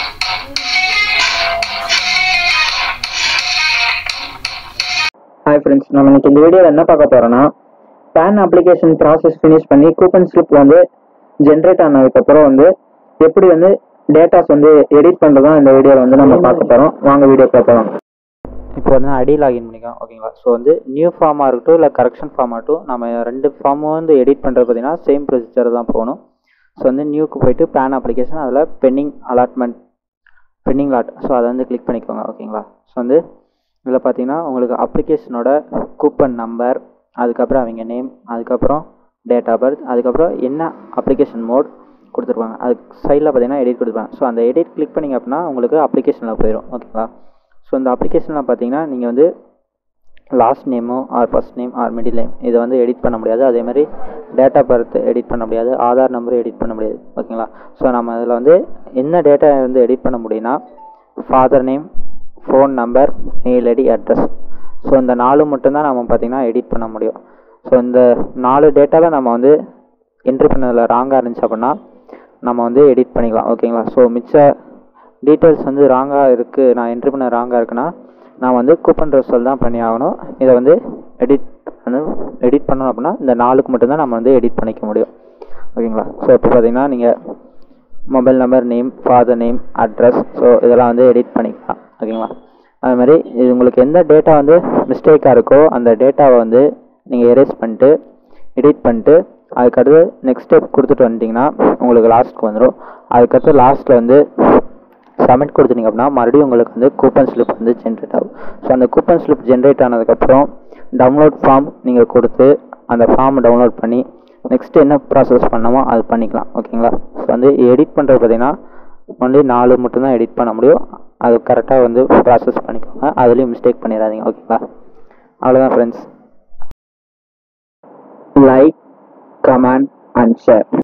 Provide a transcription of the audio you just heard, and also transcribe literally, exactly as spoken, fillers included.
Hi friends, நம்ம இன்னைக்கு இந்த வீடியோல என்ன பார்க்க போறோம்னா பேன் அப்ளிகேஷன் ப்ராசஸ் ஃபினிஷ் பண்ணி கூப்பன் ஸ்லிப் வந்து ஜென்ரேட் ஆனதுக்கு அப்புறம் வந்து எப்படி வந்து டேட்டாஸ் வந்து எடிட் பண்றதா இந்த வீடியோல வந்து நம்ம பார்க்க போறோம். வாங்க வீடியோ பார்க்கலாம். இப்போ வந்து ஐடி லாகின் பண்ணிக்கலாம். ஓகேங்களா? ஸோ வந்து நியூ ஃபார்மாக இருக்கட்டும் இல்லை கரெக்ஷன் ஃபார்ம் ஆகட்டும், நம்ம ரெண்டு ஃபார்மும் வந்து எடிட் பண்ணுறது பார்த்தீங்கன்னா சேம் ப்ரொசீஜர் தான் போகணும். ஸோ வந்து நியூக்கு போயிட்டு பேன் அப்ளிகேஷன், அதில் pending allotment pending lot, so அதை வந்து கிளிக் பண்ணிக்கோங்க. ஓகேங்களா? ஸோ வந்து இதில் பார்த்தீங்கன்னா உங்களுக்கு அப்ளிகேஷனோட கூப்பன் நம்பர், அதுக்கப்புறம் அவங்க நேம், அதுக்கப்புறம் டேட் ஆஃப் பர்த், அதுக்கப்புறம் என்ன அப்ளிகேஷன் மோட் கொடுத்துருப்பாங்க. அதுக்கு சைடில் பார்த்தீங்கன்னா எடிட் கொடுத்துருப்பாங்க. ஸோ அந்த எடிட் கிளிக் பண்ணிங்க அப்படின்னா உங்களுக்கு அப்ளிகேஷனில் போயிடும். ஓகேங்களா? ஸோ இந்த அப்ளிகேஷனில் பார்த்தீங்கன்னா நீங்கள் வந்து லாஸ்ட் நேமோ or first name or middle name இதை வந்து எடிட் பண்ண முடியாது. அதே மாதிரி டேட் ஆஃப் பர்த் எடிட் பண்ண முடியாது, ஆதார் நம்பரும் எடிட் பண்ண முடியாது. ஓகேங்களா? ஸோ நம்ம இதில் வந்து என்ன டேட்டா வந்து எடிட் பண்ண முடியும்னா father name, phone number, mail ID, address. So இந்த நாலு மட்டும்தான் நம்ம பார்த்திங்கன்னா எடிட் பண்ண முடியும். ஸோ இந்த நாலு டேட்டாவில் நம்ம வந்து என்ட்ரி பண்ணதில் ராங்காக இருந்துச்சு அப்படின்னா நம்ம வந்து எடிட் பண்ணிக்கலாம். ஓகேங்களா? ஸோ மிச்ச டீட்டெயில்ஸ் வந்து ராங்காக இருக்குது, நான் என்ட்ரி பண்ண ராங்காக இருக்குன்னா நான் வந்து கூப்பன் ரிசல்ட் தான் பண்ணி ஆகணும். இதை வந்து எடிட் வந்து எடிட் பண்ணணும் அப்படின்னா இந்த நாலுக்கு மட்டும்தான் நம்ம வந்து எடிட் பண்ணிக்க முடியும். ஓகேங்களா? ஸோ இப்போ பார்த்தீங்கன்னா நீங்கள் mobile number, name, father name, address, so இதெல்லாம் வந்து எடிட் பண்ணிக்கலாம். ஓகேங்களா? அது மாதிரி இது உங்களுக்கு எந்த டேட்டா வந்து மிஸ்டேக்காக இருக்கோ அந்த டேட்டாவை வந்து நீங்கள் எரேஸ் பண்ணிட்டு எடிட் பண்ணிட்டு அதுக்கடுத்து நெக்ஸ்ட் ஸ்டெப் கொடுத்துட்டு வந்துட்டிங்கன்னா உங்களுக்கு லாஸ்ட்டுக்கு வந்துடும். அதுக்கடுத்து லாஸ்ட்டில் வந்து சப்மிட் கொடுத்துட்டிங்க அப்படின்னா மறுபடியும் உங்களுக்கு வந்து கூப்பன் ஸ்லிப் வந்து ஜென்ரேட் ஆகும். ஸோ அந்த கூப்பன் ஸ்லிப் ஜென்ரேட் ஆனதுக்கப்புறம் டவுன்லோட் ஃபார்ம் நீங்கள் கொடுத்து அந்த ஃபார்ம் டவுன்லோட் பண்ணி நெக்ஸ்ட் என்ன ப்ராசஸ் பண்ணமோ அது பண்ணிக்கலாம். ஓகேங்களா? ஸோ வந்து எடிட் பண்ணுறது பார்த்தீங்கன்னா ஒன்லி நாலு மட்டும்தான் எடிட் பண்ண முடியும். அது கரெக்டாக வந்து ப்ராசஸ் பண்ணிக்கோங்க, அதுலேயும் மிஸ்டேக் பண்ணிடாதீங்க. ஓகேங்களா? அவ்வளோதான் friends. Like, comment and share.